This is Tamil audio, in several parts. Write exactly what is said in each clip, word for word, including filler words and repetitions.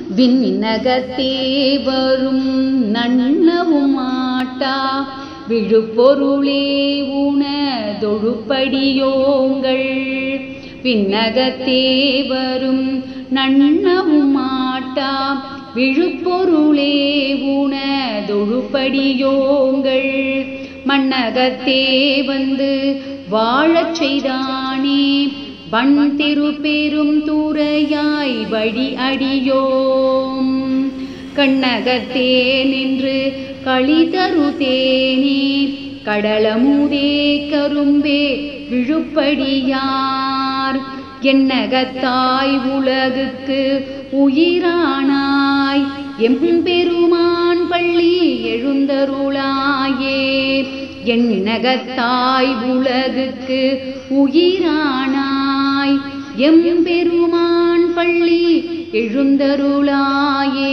விண்ணகத்தே வரும் நன்னவும் மாட்டா விழுப்பொருளே உணதொழுப்படியோங்கள். விண்ணகத்தே வரும் நன்னவும் மாட்டா விழுப்பொருளே உணதொழுப்படியோங்கள். மண்ணகத்தே வந்து வாழச் செய்தானே வண் திருப்பெரும் துறையாய் வழி அடியோம். கண்ணகத்தே நின்று களி தருதேனே கடலமுதே கரும்பே விழுப்படியார். எண்ணகத்தாய் உலகுக்கு உயிரானாய் எம்பெருமான் பள்ளி எழுந்தருளாயே. எண்ணகத்தாய் உலகுக்கு உயிரானாய் எம்பெருமான் பள்ளி எழுந்தருளாயே.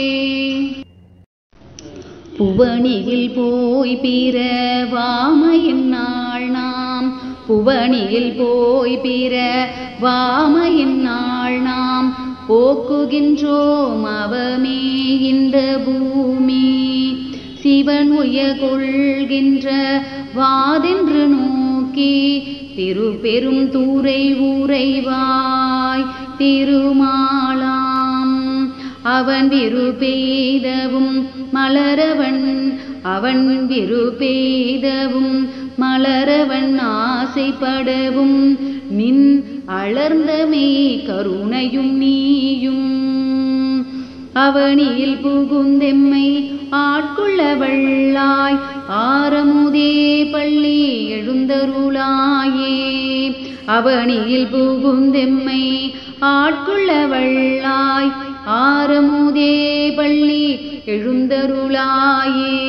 புவனியில் போய் பிறவாமையின் நாள் நாம் புவனியில் போய் பிறவாமையின் நாள் நாம் போக்குகின்றோம் அவமே இந்த பூமி. சிவன் உயர் கொள்கின்ற வாதென்று நோக்கி திருப்பெரும் தூரை உறைவாய் திருமாலாம். அவன் விருப்பெய்தவும் மலரவன் அவன் விருப்பெய்தவும் மலரவன் ஆசைப்படவும் நின் அலர்ந்தமே கருணையும் நீயும். அவனில் புகுந்தெம்மை ஆட்கொள்ள வல்லாய் ஆரமுதே பள்ளி எழுந்தருளாயே. அவனில் புகுந்தெம்மை ஆட்கொள்ள வல்லாய் ஆரமுதே பள்ளி எழுந்தருளாயே.